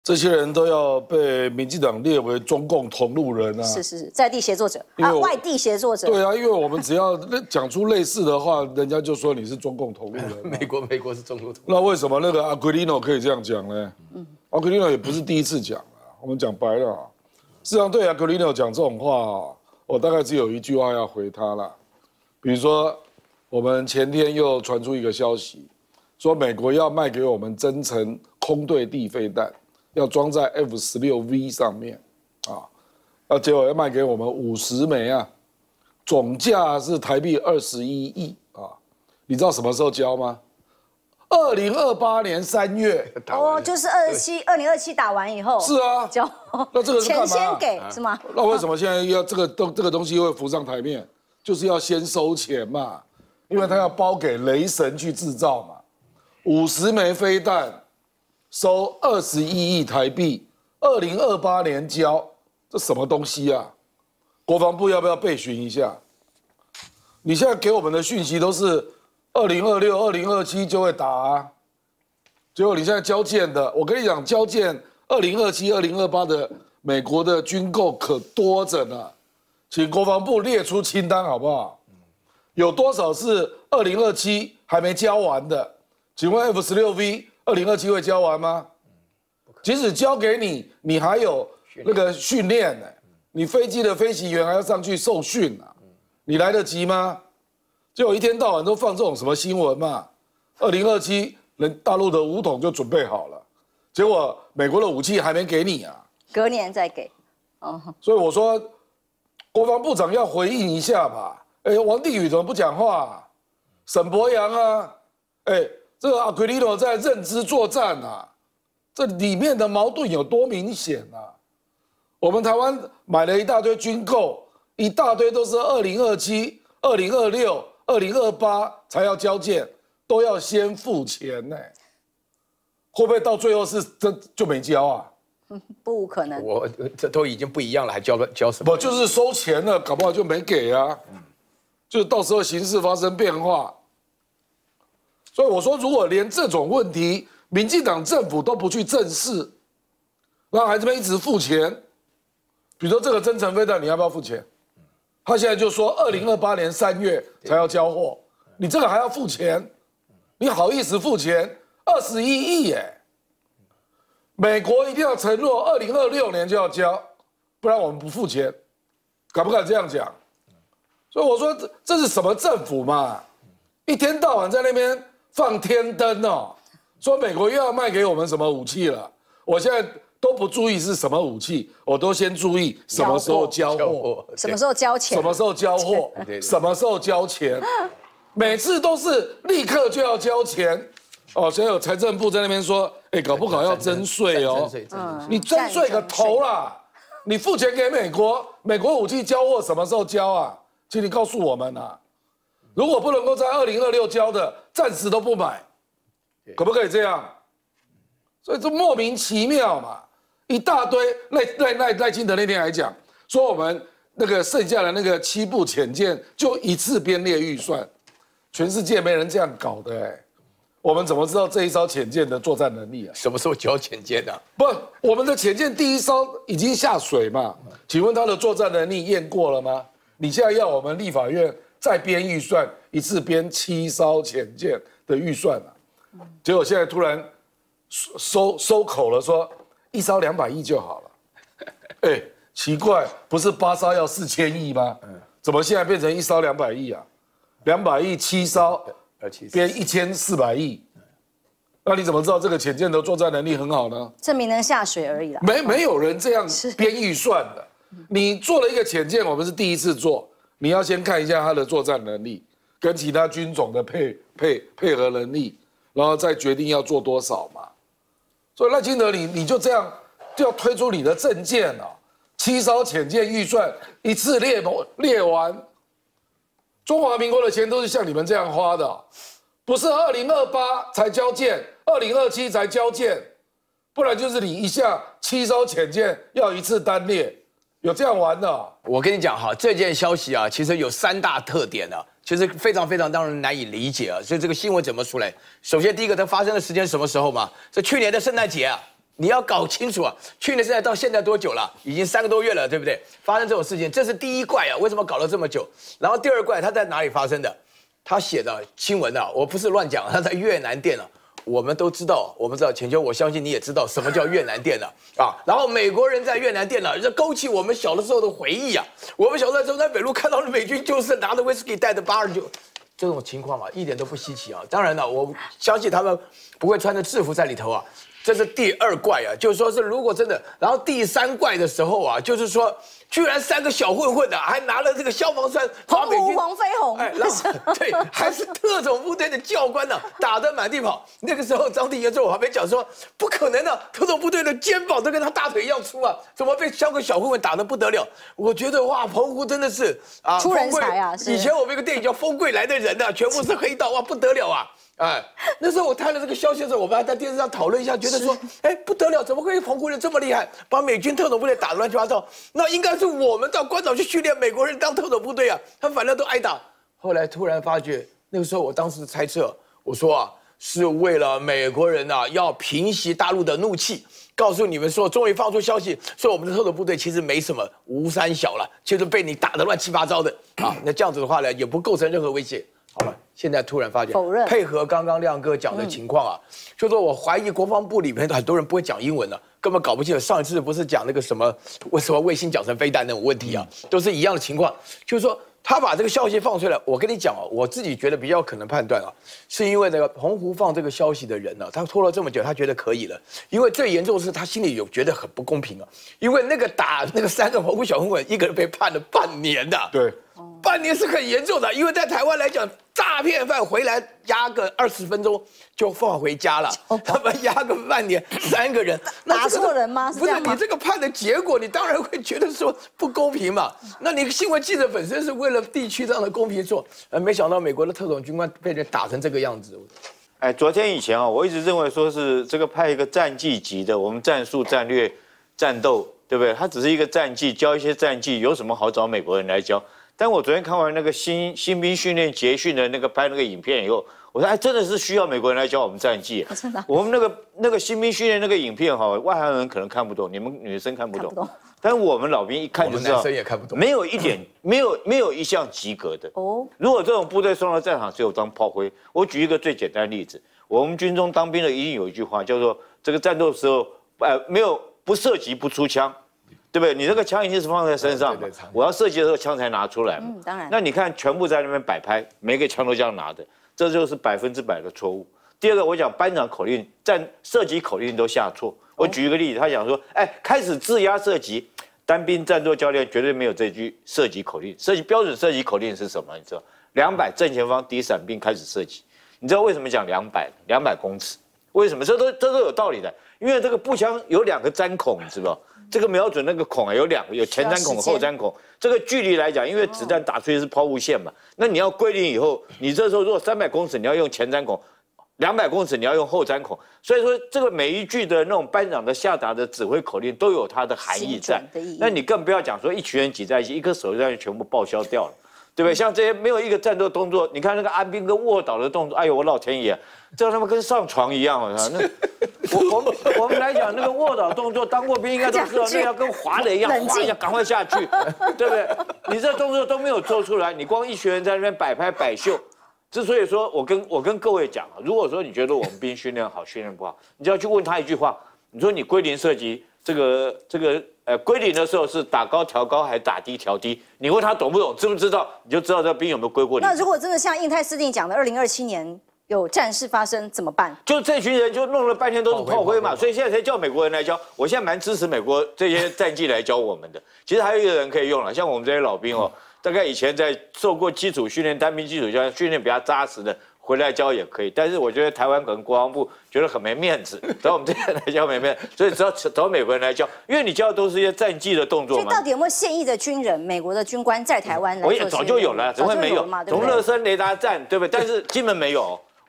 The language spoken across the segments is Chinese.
这些人都要被民进党列为中共同路人啊！ 是，在地协作者啊，外地协作者。 对啊，因为我们只要讲出类似的话，人家就说你是中共同路人、啊。 美国是中共同路人。 那为什么那个阿奎利诺可以这样讲呢？阿奎利诺也不是第一次讲了，我们讲白了、啊，事实上对阿奎利诺讲这种话、我大概只有一句话要回他了。比如说，我们前天又传出一个消息，说美国要卖给我们增程空对地飞弹。要装在 F-16V 上面，结果要卖给我们50枚啊，总价是台币21亿啊，你知道什么时候交吗？2028年3月。 哦，就是2027打完以后。 是啊， 交。 那这个是干嘛？ 钱先给是吗？ 那为什么现在要这个东西会浮上台面？就是要先收钱嘛，因为他要包给雷神去制造嘛，50枚飞弹。收21亿台币，2028年交，这什么东西啊？国防部要不要备询一下？你现在给我们的讯息都是2026、2027就会打啊，结果你现在交件的，我跟你讲，交件2027、2028的美国的军购可多着呢，请国防部列出清单好不好？有多少是2027还没交完的？请问 F-16V？2027会交完吗？即使交给你，你还有那个训练呢，你飞机的飞行员还要上去受训啊，你来得及吗？结果一天到晚都放这种什么新闻嘛，2027大陆的武统就准备好了，结果美国的武器还没给你啊， 隔年再给。哦， 所以我说，国防部长要回应一下吧。王定宇怎么不讲话啊？沈伯洋啊，这个阿奎利诺在认知作战啊，这里面的矛盾有多明显啊？我们台湾买了一大堆军购，一大堆都是2027、2026、2028才要交件，都要先付钱呢。会不会到最后是这就没交啊？ 不可能。 这都已经不一样了，还交什么？ 不就是收钱了，搞不好就没给啊。就到时候形势发生变化。所以我说，如果连这种问题，民进党政府都不去正视，让孩子们一直付钱，比如说这个增程飞弹，你要不要付钱？他现在就说2028年3月才要交货，你这个还要付钱，你好意思付钱？21亿耶！美国一定要承诺2026年就要交，不然我们不付钱，敢不敢这样讲？所以我说这是什么政府嘛？一天到晚在那边放天灯哦，说美国又要卖给我们什么武器了？我现在都不注意是什么武器，我都先注意什么时候交货， 什么时候交钱， 什么时候交货，什么时候交钱，每次都是立刻就要交钱哦。所以有财政部在那边说，搞不好要征税哦，你征税个头啦！你付钱给美国，美国武器交货什么时候交啊？请你告诉我们啊！如果不能够在2026交的，暂时都不买，可不可以这样？所以这莫名其妙嘛，一大堆。赖清德那天还讲说，我们那个剩下的那个7部潜舰就一次编列预算，全世界没人这样搞的我们怎么知道这一艘潜舰的作战能力啊？ 什么时候交潜舰啊？ 不，我们的潜舰第一艘已经下水嘛，请问它的作战能力验过了吗？你现在要我们立法院再编预算，一次编7艘潜舰的预算啊，结果现在突然收口了，说一艘200亿就好了。奇怪，不是8艘要4000亿吗？怎么现在变成一艘200亿啊？200亿7艘，编1400亿，那你怎么知道这个潜舰的作战能力很好呢？ 证明能下水而已啦。 没有人这样编预算的。你做了一个潜舰，我们是第一次做，你要先看一下它的作战能力，跟其他军种的配合能力，然后再决定要做多少嘛。所以赖清德你就这样就要推出你的政见哦，7艘潜舰预算一次列完，中华民国的钱都是像你们这样花的，不是2028才交件，2027才交件，不然就是你一下7艘潜舰要一次单列。有这样玩的？ 我跟你讲哈，这件消息啊，其实有3大特点啊，其实非常让人难以理解啊。所以这个新闻怎么出来？首先第一个，它发生的时间什么时候嘛？是去年的圣诞节啊， 你要搞清楚啊，去年现在到现在多久了？已经3个多月了，对不对？发生这种事情，这是第一怪啊，为什么搞了这么久？然后第二怪，它在哪里发生的？他写的新闻啊，我不是乱讲，他在越南店啊。我们都知道，浅秋，我相信你也知道什么叫越南店了啊。然后美国人在越南店呢，这勾起我们小的时候的回忆啊。我们小时候在中山北路看到的美军就是拿着威士忌带着89，这种情况啊，一点都不稀奇啊。当然了，我相信他们不会穿着制服在里头啊。这是第二怪啊，就是说是如果真的，然后第三怪的时候啊，就是说居然3个小混混的还拿了这个消防栓， 澎湖黄飞鸿， 哎，然后对，还是特种部队的教官呢，打得满地跑。那个时候张帝爷在我旁边讲说，不可能的，特种部队的肩膀都跟他大腿一样粗啊，怎么被3个小混混打得不得了？我觉得哇，澎湖真的是啊， 出人才啊！ 以前我们有个电影叫《风贵来的人》呐，全部是黑道，哇，不得了啊！哎，那时候我看了这个消息的时候，我们还在电视上讨论一下，觉得说，哎，不得了，怎么会澎湖人这么厉害，把美军特种部队打得乱七八糟？那应该是我们到关岛去训练美国人当特种部队啊，他反正都挨打。后来突然发觉，那个时候我当时猜测，我说啊，是为了美国人啊要平息大陆的怒气，告诉你们说，终于放出消息，说我们的特种部队其实没什么，无三小了，就是被你打得乱七八糟的啊。那这样子的话呢，也不构成任何威胁。好了，现在突然发现， 否认配合刚刚亮哥讲的情况啊，就说我怀疑国防部里面很多人不会讲英文了，根本搞不清楚。上一次不是讲那个什么为什么卫星讲成飞弹那种问题啊，都是一样的情况。就是说他把这个消息放出来，我跟你讲啊，我自己觉得比较可能判断啊，是因为那个澎湖放这个消息的人呢，他拖了这么久，他觉得可以了。因为最严重的是他心里有觉得很不公平啊，因为那个打那个3个澎湖小混混，一个人被判了半年的。 对。 半年是很严重的，因为在台湾来讲，诈骗犯回来压个20分钟就放回家了，他们压个半年，3个人， 打错人吗？ 不是你这个判的结果，你当然会觉得说不公平嘛。那你新闻记者本身是为了地区上的公平做，没想到美国的特种军官被人打成这个样子。 哎，昨天以前啊，我一直认为说是这个派一个战绩级的，我们战术、战略、战斗，对不对？他只是一个战绩，教一些战绩，有什么好找美国人来教？但我昨天看完那个新兵训练捷训的那个拍那个影片以后，我说哎，真的是需要美国人来教我们战绩。 真的， 我们那个新兵训练那个影片哈，外行人可能看不懂，你们女生看不懂，但我们老兵一看就知道， 男生也看不懂， 没有一点没有一项及格的。哦，如果这种部队送到战场只有当炮灰，我举一个最简单的例子，我们军中当兵的一定有一句话叫做这个战斗的时候，没有不射击不出枪。对不对？你这个枪一定是放在身上嘛，我要射击的时候枪才拿出来嘛。 当然。 那你看，全部在那边摆拍，每个枪都这样拿的，这就是100%的错误。第二个，我讲班长口令、射击口令都下错。我举一个例子，他讲说，哎，开始自压射击，单兵战斗教练绝对没有这句射击口令。标准射击口令是什么？你知道？200正前方第一伞兵开始射击。你知道为什么讲200公尺？为什么？这都有道理的，因为这个步枪有2个粘孔，你知道？这个瞄准那个孔啊，有2个，有前瞻孔、后瞻孔。这个距离来讲，因为子弹打出去是抛物线嘛，那你要归零以后，你这时候如果300公尺，你要用前瞻孔；200公尺，你要用后瞻孔。所以说，这个每一句的那种班长的下达的指挥口令都有它的含义在。那你更不要讲说一群人挤在一起，一颗手榴弹全部报销掉了，对不对？像这些没有一个战斗动作，你看那个安兵跟卧倒的动作，哎呦我老天爷，这他妈跟上床一样啊！那我们来讲那个卧倒动作，当过兵应该都知道，那要跟滑垒一样，滑一下赶快下去，对不对？你这动作都没有做出来，你光一群人在那边摆拍摆秀。之所以说我跟各位讲啊，如果说你觉得我们兵训练好，训练不好，你就要去问他一句话，你说你归零射击归零的时候是打高调高还是打低调低？你问他懂不懂，知不知道，你就知道这兵有没有归过零。 那如果真的像印太司令讲的，2027年有战事发生怎么办？ 就这群人就弄了半天都是炮灰嘛，所以现在才叫美国人来教。我现在蛮支持美国这些战绩来教我们的。其实还有一个人可以用了，像我们这些老兵哦，大概以前在受过基础训练、单兵基础教练训练比较扎实的。回来教也可以，但是我觉得台湾可能国防部觉得很没面子，找我们这些人来教没面子，所以只要找美国人来教，因为你教的都是一些战绩的动作嘛。 所以到底有没有现役的军人、美国的军官在台湾来做？ 我也早就有了，怎么会没有？从乐升雷达站，对不对？但是基本没有。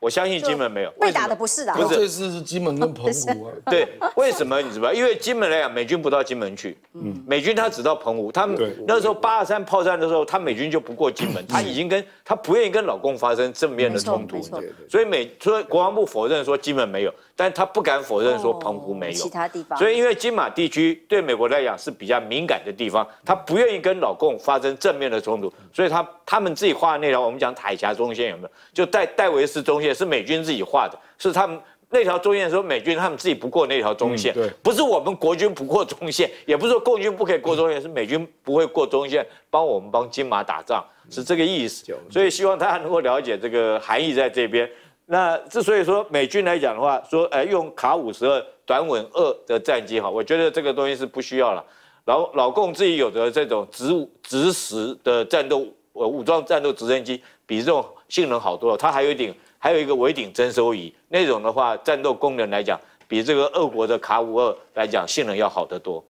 我相信金门没有。 被打的不是的， 可这次是金门跟澎湖啊。 对，为什么你知道？因为金门来讲，美军不到金门去，美军他只到澎湖。他们那时候823炮战的时候，他美军就不过金门，他已经他不愿意跟老共发生正面的冲突，所以国防部否认说金门没有，但他不敢否认说澎湖没有。 其他地方。 所以因为金马地区对美国来讲是比较敏感的地方，他不愿意跟老共发生正面的冲突，所以他们自己画的那条我们讲海峡中线有没有？就戴维斯中线是美军自己画的，是他们那条中线的时候，美军他们自己不过那条中线，不是我们国军不过中线，也不是说共军不可以过中线，是美军不会过中线，帮金马打仗，是这个意思。所以希望大家能够了解这个含义在这边。那之所以说美军来讲的话，说用卡52短吻2的战机哈，我觉得这个东西是不需要了。老共自己有的这种直实的武装战斗直升机，比这种性能好多了。它还有一个尾顶征收仪，那种的话战斗功能来讲，比这个俄国的卡52来讲性能要好得多。